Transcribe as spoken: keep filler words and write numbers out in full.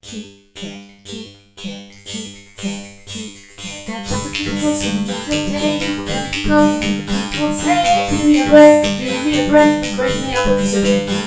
Kit Kat, Kit Kat, Kit Kat, Kit Kat. That's what the people say. Go, people say. Give me a break, give me a break, break me up with a